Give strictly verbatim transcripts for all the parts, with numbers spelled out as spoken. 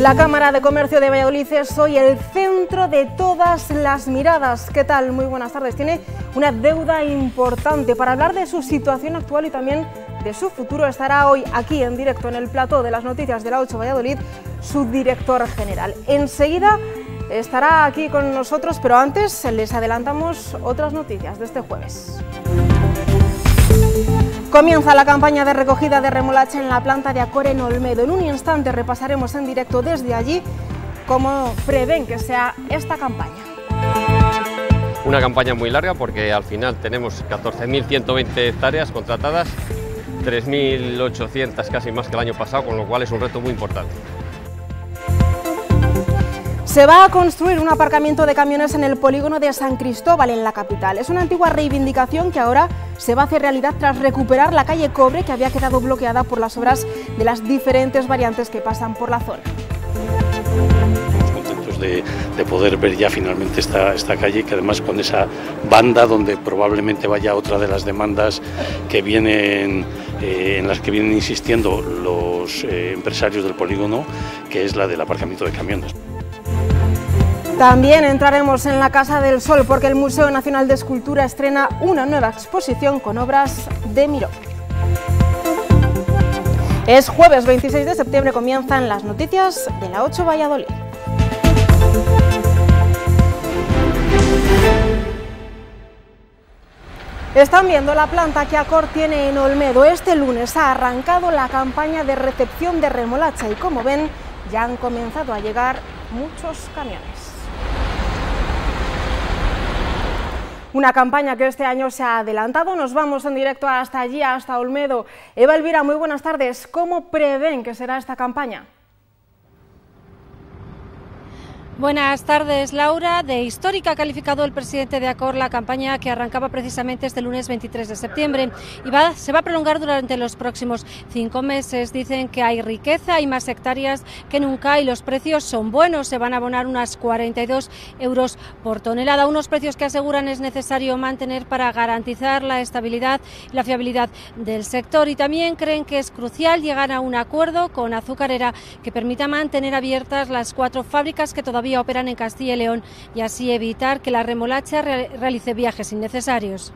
La Cámara de Comercio de Valladolid es hoy el centro de todas las miradas. ¿Qué tal? Muy buenas tardes. Tiene una deuda importante. Para hablar de su situación actual y también de su futuro estará hoy aquí en directo en el plató de las noticias de la ocho Valladolid su director general. Enseguida estará aquí con nosotros, pero antes les adelantamos otras noticias de este jueves. Comienza la campaña de recogida de remolacha en la planta de Acor en Olmedo. En un instante repasaremos en directo desde allí cómo prevén que sea esta campaña. Una campaña muy larga porque al final tenemos catorce mil ciento veinte hectáreas contratadas, tres mil ochocientas casi más que el año pasado, con lo cual es un reto muy importante. Se va a construir un aparcamiento de camiones en el polígono de San Cristóbal, en la capital. Es una antigua reivindicación que ahora se va a hacer realidad tras recuperar la calle Cobre, que había quedado bloqueada por las obras de las diferentes variantes que pasan por la zona. Estamos contentos de, de poder ver ya finalmente esta, esta calle, que además con esa banda donde probablemente vaya otra de las demandas que vienen, eh, en las que vienen insistiendo los eh, empresarios del polígono, que es la del aparcamiento de camiones. También entraremos en la Casa del Sol porque el Museo Nacional de Escultura estrena una nueva exposición con obras de Miró. Es jueves veintiséis de septiembre, comienzan las noticias de la ocho Valladolid. Están viendo la planta que Acor tiene en Olmedo. Este lunes ha arrancado la campaña de recepción de remolacha y, como ven, ya han comenzado a llegar muchos camiones. Una campaña que este año se ha adelantado. Nos vamos en directo hasta allí, hasta Olmedo. Eva Elvira, muy buenas tardes. ¿Cómo prevén que será esta campaña? Buenas tardes, Laura. De histórica ha calificado el presidente de Acor la campaña que arrancaba precisamente este lunes veintitrés de septiembre y va, se va a prolongar durante los próximos cinco meses. Dicen que hay riqueza, hay más hectáreas que nunca y los precios son buenos. Se van a abonar unas cuarenta y dos euros por tonelada, unos precios que aseguran es necesario mantener para garantizar la estabilidad y la fiabilidad del sector. Y también creen que es crucial llegar a un acuerdo con Azucarera que permita mantener abiertas las cuatro fábricas que todavía operan en Castilla y León y así evitar que la remolacha realice viajes innecesarios.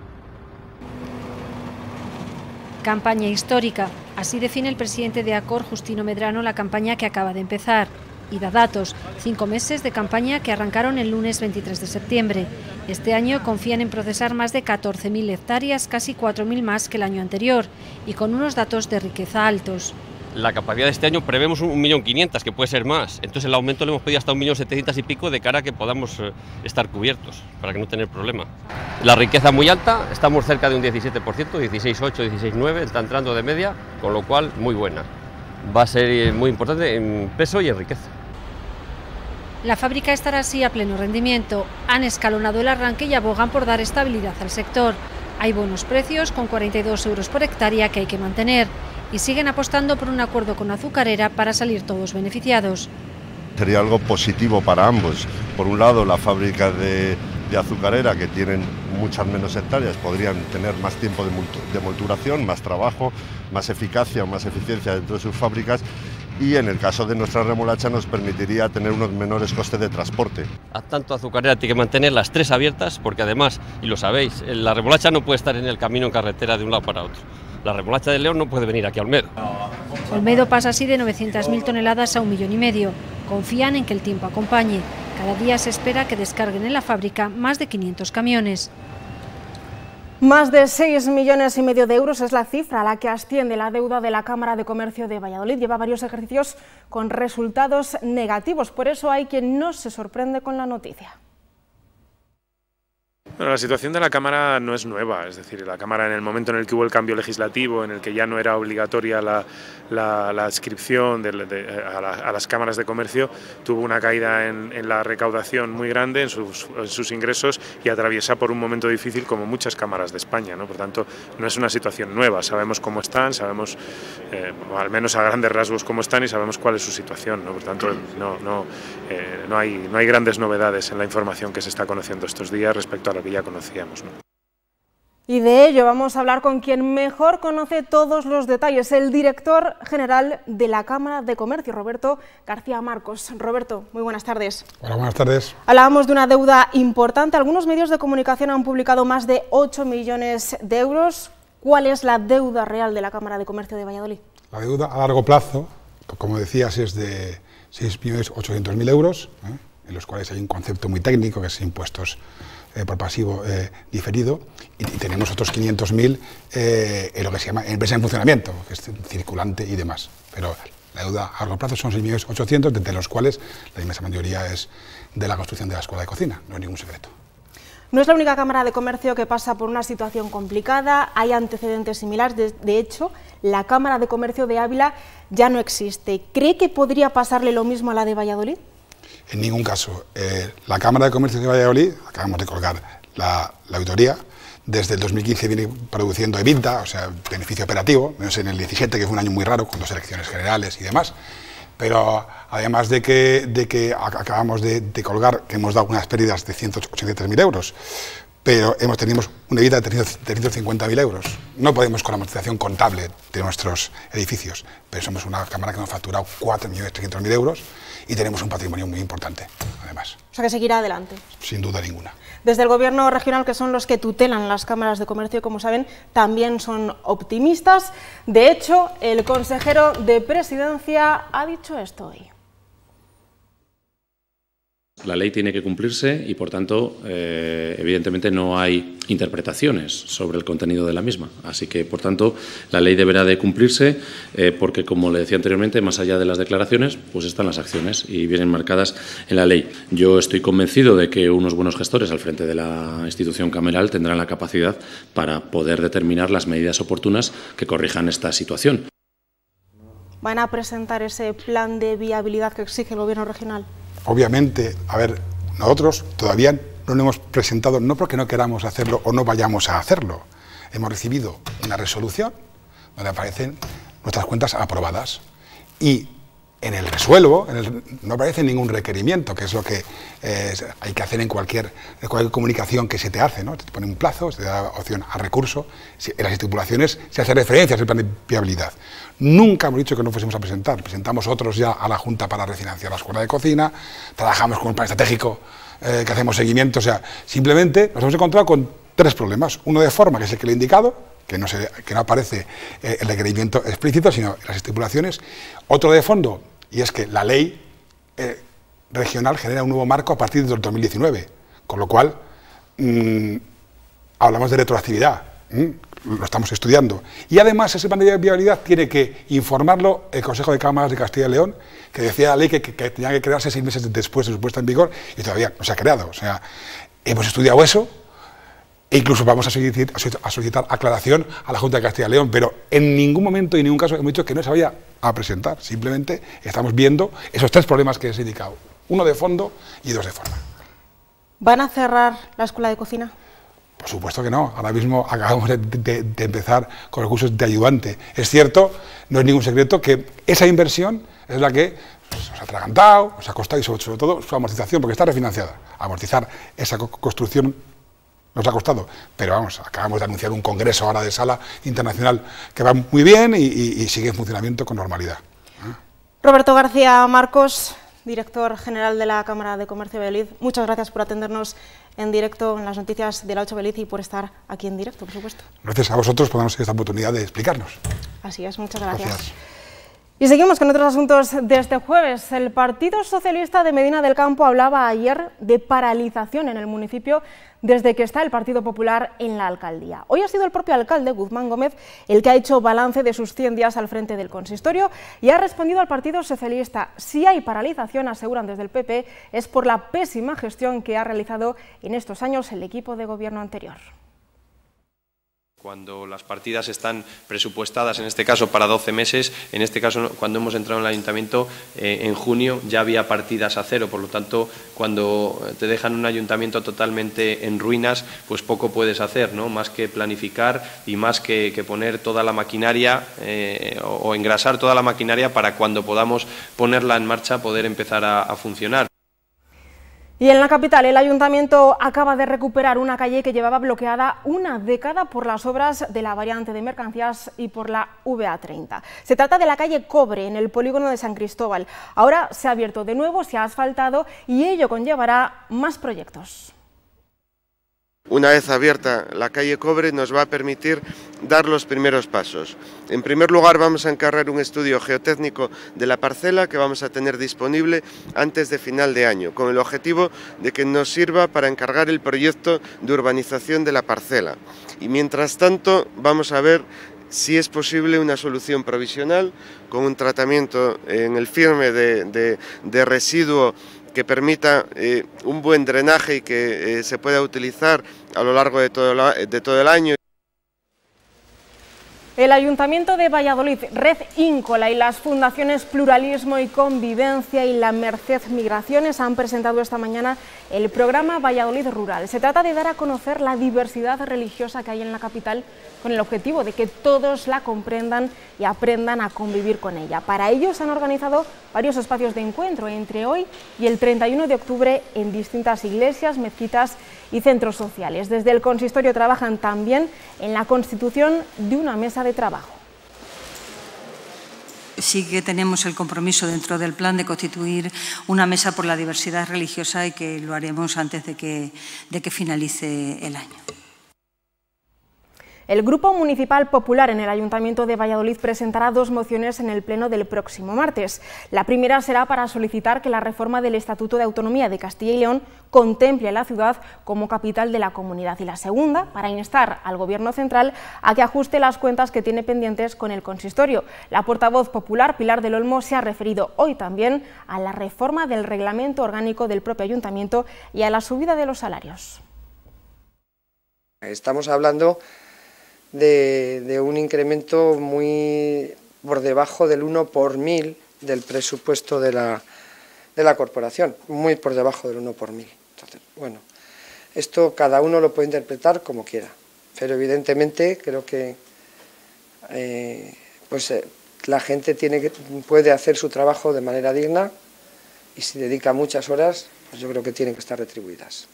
Campaña histórica. Así define el presidente de Acor, Justino Medrano, la campaña que acaba de empezar. Y da datos, cinco meses de campaña que arrancaron el lunes veintitrés de septiembre. Este año confían en procesar más de catorce mil hectáreas, casi cuatro mil más que el año anterior, y con unos datos de riqueza altos. La capacidad de este año prevemos un millón quinientos, que puede ser más. Entonces el aumento le hemos pedido hasta un millón setecientos y pico de cara a que podamos eh, estar cubiertos, para que no tener problema. La riqueza muy alta, estamos cerca de un diecisiete por ciento, dieciséis coma ocho, dieciséis coma nueve, está entrando de media, con lo cual muy buena. Va a ser muy importante en peso y en riqueza. La fábrica estará así a pleno rendimiento. Han escalonado el arranque y abogan por dar estabilidad al sector. Hay buenos precios, con cuarenta y dos euros por hectárea, que hay que mantener. Y siguen apostando por un acuerdo con Azucarera para salir todos beneficiados. Sería algo positivo para ambos. Por un lado, la fábrica de, de Azucarera, que tienen muchas menos hectáreas, podrían tener más tiempo de, de molturación, más trabajo, más eficacia, más eficiencia dentro de sus fábricas. Y en el caso de nuestra remolacha nos permitiría tener unos menores costes de transporte. A tanto Azucarera tiene que mantener las tres abiertas porque además, y lo sabéis, la remolacha no puede estar en el camino en carretera de un lado para otro. La remolacha de León no puede venir aquí a Olmedo. Olmedo pasa así de novecientas mil toneladas a un millón y medio. Confían en que el tiempo acompañe. Cada día se espera que descarguen en la fábrica más de quinientos camiones. Más de seis millones y medio de euros es la cifra a la que asciende la deuda de la Cámara de Comercio de Valladolid. Lleva varios ejercicios con resultados negativos, por eso hay quien no se sorprende con la noticia. Bueno, la situación de la Cámara no es nueva, es decir, la Cámara en el momento en el que hubo el cambio legislativo, en el que ya no era obligatoria la, la, la adscripción de, de, a, la, a las cámaras de comercio, tuvo una caída en, en la recaudación muy grande, en sus, en sus ingresos y atraviesa por un momento difícil como muchas cámaras de España, ¿no? Por tanto, no es una situación nueva, sabemos cómo están, sabemos, eh, o al menos a grandes rasgos cómo están y sabemos cuál es su situación, ¿no? Por tanto, no, no, eh, no, hay, no hay grandes novedades en la información que se está conociendo estos días respecto a la que ya conocíamos, ¿no? Y de ello vamos a hablar con quien mejor conoce todos los detalles, el director general de la Cámara de Comercio, Roberto García Marcos. Roberto, muy buenas tardes. Hola, buenas tardes. Hablábamos de una deuda importante. Algunos medios de comunicación han publicado más de ocho millones de euros. ¿Cuál es la deuda real de la Cámara de Comercio de Valladolid? La deuda a largo plazo, como decías, es de seis millones ochocientos mil euros, ¿eh? en los cuales hay un concepto muy técnico que es impuestos Eh, por pasivo eh, diferido, y, y tenemos otros quinientos mil eh, en lo que se llama empresa en funcionamiento, que es circulante y demás. Pero la deuda a largo plazo son seis millones ochocientos mil, de los cuales la inmensa mayoría es de la construcción de la escuela de cocina, no hay ningún secreto. No es la única Cámara de Comercio que pasa por una situación complicada, hay antecedentes similares. De, de hecho, la Cámara de Comercio de Ávila ya no existe. ¿Cree que podría pasarle lo mismo a la de Valladolid? En ningún caso. Eh, la Cámara de Comercio de Valladolid, acabamos de colgar la, la auditoría, desde el dos mil quince viene produciendo EBITDA, o sea, beneficio operativo, menos en el diecisiete, que fue un año muy raro, con dos elecciones generales y demás. Pero además de que, de que acabamos de, de colgar, que hemos dado unas pérdidas de ciento ochenta y tres mil euros, pero hemos tenido una EBITDA de trescientos cincuenta mil euros. No podemos con la amortización contable de nuestros edificios, pero somos una cámara que hemos facturado cuatro millones trescientos mil euros y tenemos un patrimonio muy importante, además. O sea, que seguirá adelante. Sin duda ninguna. Desde el Gobierno regional, que son los que tutelan las cámaras de comercio, como saben, también son optimistas. De hecho, el consejero de Presidencia ha dicho esto hoy. La ley tiene que cumplirse y, por tanto, eh, evidentemente no hay interpretaciones sobre el contenido de la misma. Así que, por tanto, la ley deberá de cumplirse eh, porque, como le decía anteriormente, más allá de las declaraciones, pues están las acciones y vienen marcadas en la ley. Yo estoy convencido de que unos buenos gestores al frente de la institución cameral tendrán la capacidad para poder determinar las medidas oportunas que corrijan esta situación. ¿Van a presentar ese plan de viabilidad que exige el Gobierno regional? Obviamente, a ver, nosotros todavía no lo hemos presentado, no porque no queramos hacerlo o no vayamos a hacerlo. Hemos recibido una resolución donde aparecen nuestras cuentas aprobadas y en el resuelvo en el, no aparece ningún requerimiento, que es lo que eh, hay que hacer en cualquier, en cualquier comunicación que se te hace, ¿no? Te pone un plazo, se te da opción a recurso, si, en las estipulaciones se hace referencia al plan de viabilidad. Nunca hemos dicho que no fuésemos a presentar, presentamos otros ya a la Junta para refinanciar la escuela de cocina, trabajamos con un plan estratégico eh, que hacemos seguimiento, o sea, simplemente nos hemos encontrado con tres problemas, uno de forma, que es el que le he indicado, que no, se, que no aparece eh, el requerimiento explícito, sino las estipulaciones, otro de fondo, y es que la ley eh, regional genera un nuevo marco a partir del dos mil diecinueve, con lo cual mmm, hablamos de retroactividad, ¿m? Lo estamos estudiando. Y además ese plan de viabilidad tiene que informarlo el Consejo de Cámaras de Castilla y León, que decía la ley que, que, que tenía que crearse seis meses después de su puesta en vigor, y todavía no se ha creado. O sea, hemos estudiado eso, e incluso vamos a solicitar, a solicitar aclaración a la Junta de Castilla y León, pero en ningún momento y en ningún caso hemos dicho que no se vaya a presentar. Simplemente estamos viendo esos tres problemas que os he indicado, uno de fondo y dos de forma. ¿Van a cerrar la escuela de cocina? Por supuesto que no. Ahora mismo acabamos de, de, de empezar con los cursos de ayudante. Es cierto, no es ningún secreto, que esa inversión es la que nos ha atragantado, nos ha costado y sobre, sobre todo su amortización, porque está refinanciada. Amortizar esa co construcción nos ha costado, pero vamos, acabamos de anunciar un congreso ahora de sala internacional que va muy bien y, y, y sigue en funcionamiento con normalidad. ¿Eh? Roberto García Marcos, director general de la Cámara de Comercio de Valladolid, muchas gracias por atendernos en directo en las noticias de la ocho Valladolid y por estar aquí en directo, por supuesto. Gracias a vosotros por darnos esta oportunidad de explicarnos. Así es, muchas gracias. Gracias. Y seguimos con otros asuntos de este jueves. El Partido Socialista de Medina del Campo hablaba ayer de paralización en el municipio desde que está el Partido Popular en la alcaldía. Hoy ha sido el propio alcalde, Guzmán Gómez, el que ha hecho balance de sus cien días al frente del consistorio y ha respondido al Partido Socialista. Si hay paralización, aseguran desde el P P, es por la pésima gestión que ha realizado en estos años el equipo de gobierno anterior. Cuando las partidas están presupuestadas, en este caso para doce meses, en este caso cuando hemos entrado en el ayuntamiento eh, en junio ya había partidas a cero, por lo tanto cuando te dejan un ayuntamiento totalmente en ruinas, pues poco puedes hacer, ¿no? Más que planificar y más que, que poner toda la maquinaria eh, o, o engrasar toda la maquinaria para cuando podamos ponerla en marcha poder empezar a, a funcionar. Y en la capital, el Ayuntamiento acaba de recuperar una calle que llevaba bloqueada una década por las obras de la variante de mercancías y por la V A treinta. Se trata de la calle Cobre, en el polígono de San Cristóbal. Ahora se ha abierto de nuevo, se ha asfaltado y ello conllevará más proyectos. Una vez abierta la calle Cobre nos va a permitir dar los primeros pasos. En primer lugar vamos a encargar un estudio geotécnico de la parcela que vamos a tener disponible antes de final de año, con el objetivo de que nos sirva para encargar el proyecto de urbanización de la parcela. Y mientras tanto vamos a ver si es posible una solución provisional con un tratamiento en el firme de, de, de residuo que permita eh, un buen drenaje y que eh, se pueda utilizar a lo largo de todo, la, de todo el año. El Ayuntamiento de Valladolid, Red Íncola y las fundaciones Pluralismo y Convivencia y la Merced Migraciones han presentado esta mañana el programa Valladolid Rural. Se trata de dar a conocer la diversidad religiosa que hay en la capital con el objetivo de que todos la comprendan y aprendan a convivir con ella. Para ello se han organizado varios espacios de encuentro entre hoy y el treinta y uno de octubre en distintas iglesias, mezquitas y centros sociales. Desde el consistorio trabajan también en la constitución de una mesa de trabajo. Sí que tenemos el compromiso dentro del plan de constituir una mesa por la diversidad religiosa y que lo haremos antes de que, de que finalice el año. El Grupo Municipal Popular en el Ayuntamiento de Valladolid presentará dos mociones en el pleno del próximo martes. La primera será para solicitar que la reforma del Estatuto de Autonomía de Castilla y León contemple a la ciudad como capital de la comunidad, y la segunda para instar al Gobierno central a que ajuste las cuentas que tiene pendientes con el consistorio. La portavoz popular, Pilar del Olmo, se ha referido hoy también a la reforma del reglamento orgánico del propio Ayuntamiento y a la subida de los salarios. Estamos hablando De, de un incremento muy por debajo del uno por mil del presupuesto de la, de la corporación, muy por debajo del uno por mil. Entonces, bueno, esto cada uno lo puede interpretar como quiera, pero evidentemente creo que eh, pues, eh, la gente tiene que, puede hacer su trabajo de manera digna y si dedica muchas horas, pues yo creo que tienen que estar retribuidas.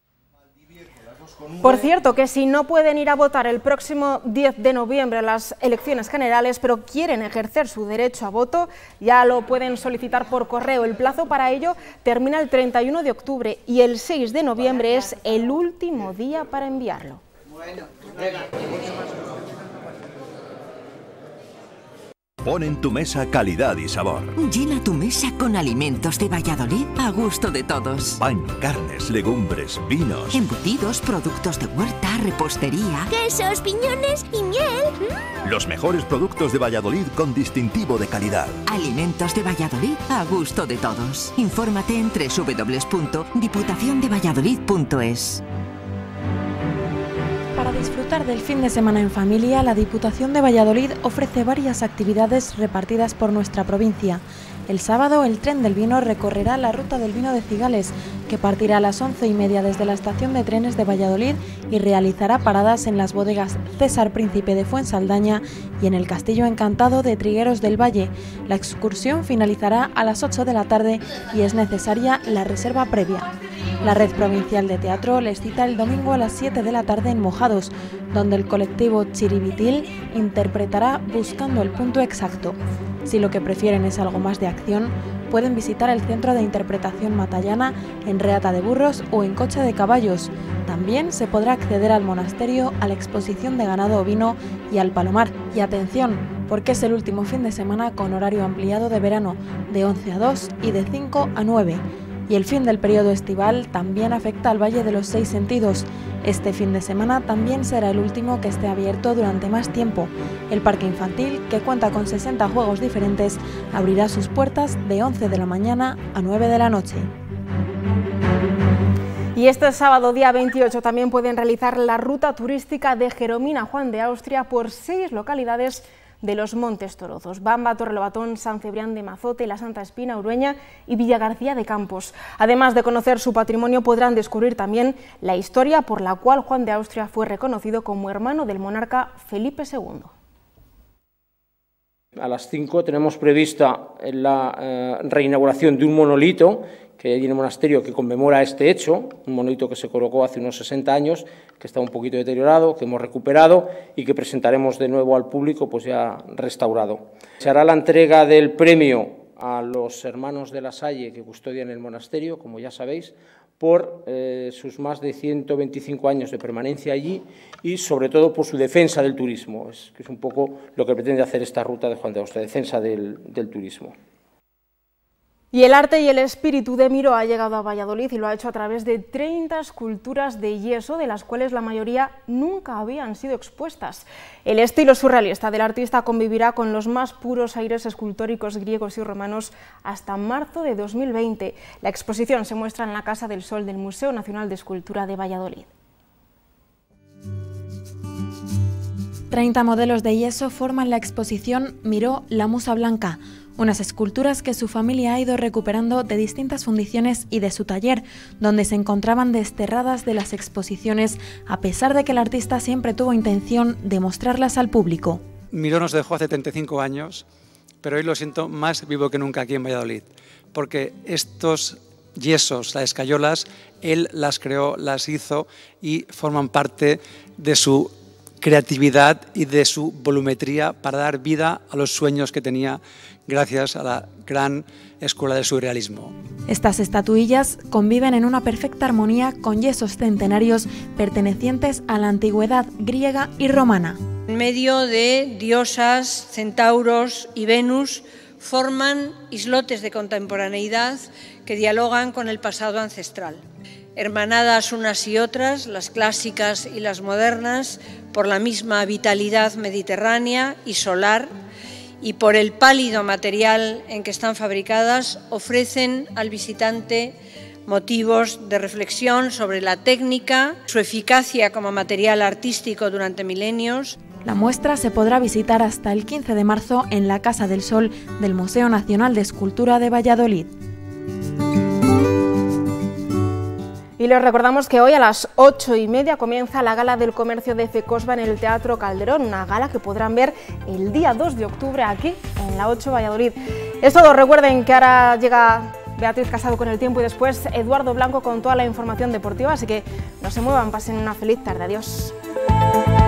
Por cierto, que si no pueden ir a votar el próximo diez de noviembre a las elecciones generales, pero quieren ejercer su derecho a voto, ya lo pueden solicitar por correo. El plazo para ello termina el treinta y uno de octubre y el seis de noviembre es el último día para enviarlo. Pon en tu mesa calidad y sabor. Llena tu mesa con alimentos de Valladolid a gusto de todos. Pan, carnes, legumbres, vinos. Embutidos, productos de huerta, repostería. Quesos, piñones y miel. Mm. Los mejores productos de Valladolid con distintivo de calidad. Alimentos de Valladolid a gusto de todos. Infórmate en doble u doble u doble u punto diputación de valladolid punto es. Para disfrutar del fin de semana en familia, la Diputación de Valladolid ofrece varias actividades repartidas por nuestra provincia. El sábado, el tren del vino recorrerá la ruta del vino de Cigales, que partirá a las once y media desde la estación de trenes de Valladolid y realizará paradas en las bodegas César Príncipe de Fuensaldaña y en el Castillo Encantado de Trigueros del Valle. La excursión finalizará a las ocho de la tarde y es necesaria la reserva previa. La Red Provincial de Teatro les cita el domingo a las siete de la tarde en Mojados, donde el colectivo Chiribitil interpretará Buscando el punto exacto. Si lo que prefieren es algo más de acción, pueden visitar el Centro de Interpretación Matallana en Reata de Burros o en Coche de Caballos. También se podrá acceder al monasterio, a la exposición de ganado ovino y al Palomar. Y atención, porque es el último fin de semana con horario ampliado de verano, de once a dos y de cinco a nueve. Y el fin del periodo estival también afecta al Valle de los Seis Sentidos. Este fin de semana también será el último que esté abierto durante más tiempo. El parque infantil, que cuenta con sesenta juegos diferentes, abrirá sus puertas de once de la mañana a nueve de la noche. Y este sábado, día veintiocho, también pueden realizar la ruta turística de Jeromina Juan de Austria por seis localidades de los Montes Torozos: Bamba, Torrelobatón, San Cebrián de Mazote, La Santa Espina, Urueña y Villagarcía de Campos. Además de conocer su patrimonio, podrán descubrir también la historia por la cual Juan de Austria fue reconocido como hermano del monarca Felipe segundo. A las cinco tenemos prevista la eh, reinauguración de un monolito que hay allí en el monasterio que conmemora este hecho, un monolito que se colocó hace unos sesenta años, que está un poquito deteriorado, que hemos recuperado y que presentaremos de nuevo al público pues ya restaurado. Se hará la entrega del premio a los hermanos de la Salle que custodian el monasterio, como ya sabéis, por eh, sus más de ciento veinticinco años de permanencia allí y sobre todo por su defensa del turismo, es, que es un poco lo que pretende hacer esta ruta de Juan de Austria, defensa del, del turismo. Y el arte y el espíritu de Miró ha llegado a Valladolid y lo ha hecho a través de treinta esculturas de yeso, de las cuales la mayoría nunca habían sido expuestas. El estilo surrealista del artista convivirá con los más puros aires escultóricos griegos y romanos hasta marzo de dos mil veinte. La exposición se muestra en la Casa del Sol del Museo Nacional de Escultura de Valladolid. treinta modelos de yeso forman la exposición Miró, la Musa Blanca, unas esculturas que su familia ha ido recuperando de distintas fundiciones y de su taller, donde se encontraban desterradas de las exposiciones, a pesar de que el artista siempre tuvo intención de mostrarlas al público. Miró nos dejó hace treinta y cinco años, pero hoy lo siento más vivo que nunca aquí en Valladolid, porque estos yesos, las escayolas, él las creó, las hizo y forman parte de su creatividad y de su volumetría para dar vida a los sueños que tenía gracias a la gran escuela del surrealismo. Estas estatuillas conviven en una perfecta armonía con yesos centenarios pertenecientes a la antigüedad griega y romana. En medio de diosas, centauros y Venus forman islotes de contemporaneidad que dialogan con el pasado ancestral. Hermanadas unas y otras, las clásicas y las modernas, por la misma vitalidad mediterránea y solar, y por el pálido material en que están fabricadas, ofrecen al visitante motivos de reflexión sobre la técnica, su eficacia como material artístico durante milenios. La muestra se podrá visitar hasta el quince de marzo en la Casa del Sol del Museo Nacional de Escultura de Valladolid. Y les recordamos que hoy a las ocho y media comienza la Gala del Comercio de FECOSBA en el Teatro Calderón, una gala que podrán ver el día dos de octubre aquí en la ocho Valladolid. Es todo, recuerden que ahora llega Beatriz Casado con el tiempo y después Eduardo Blanco con toda la información deportiva, así que no se muevan, pasen una feliz tarde, adiós.